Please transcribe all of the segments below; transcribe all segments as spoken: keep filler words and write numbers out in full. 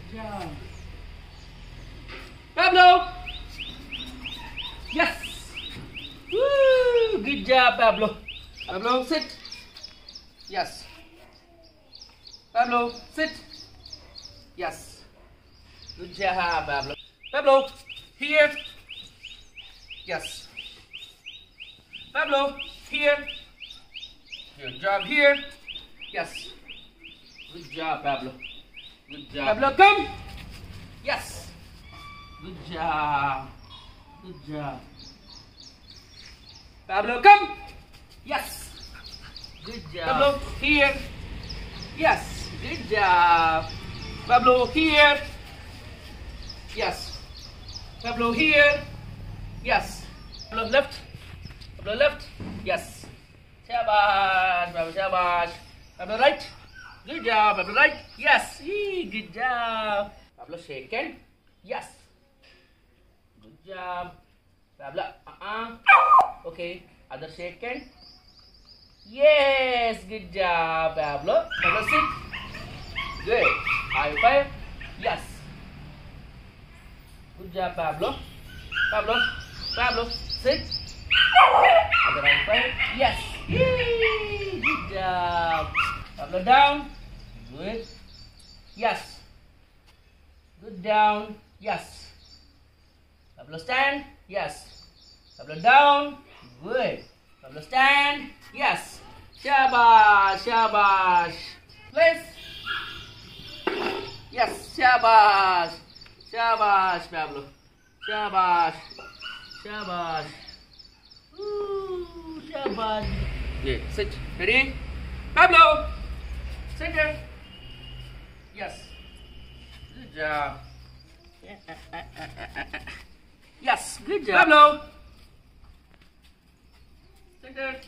job. Pablo! Yes! Woo! Good job, Pablo. Pablo, sit. Yes. Pablo, sit. Yes. Good job, Pablo. Pablo, here. Yes. Pablo, here. Good job here. Yes. Good job, Pablo. Good job. Pablo, come. Yes. Good job. Good job. Pablo, come. Yes. Good job. Pablo, here. Yes. Good job. Pablo, here. Yes. Pablo, here. Yes. Pablo, left. Pablo, left. Yes. Shabash. Pablo, shabash. Pablo, right. Good job. Pablo, right. Yes. Yee, good job. Pablo, shake hand. Yes. Good job. Pablo, uh-uh. Okay. Other shake hand. Yes. Good job, Pablo. Pablo, sit. Good. High five. Yes. Good job, Pablo. Pablo. Pablo, sit. Other high five. Yes. Yay. Good job. Pablo, down. Good. Yes. Good down. Yes. Pablo, stand. Yes. Pablo, down. Good. Pablo, stand. Yes. Shabash. Shabash. Place. Yes. Shabash. Shabash, Pablo. Shabash. Shabash. Ooh, shabash. Okay, sit. Ready? Pablo. Sit here. Yes. Good job. Yes, good job. Pablo. Sit here.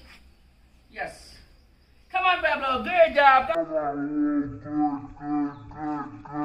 Yes. Come on, Pablo. Good job. Come on.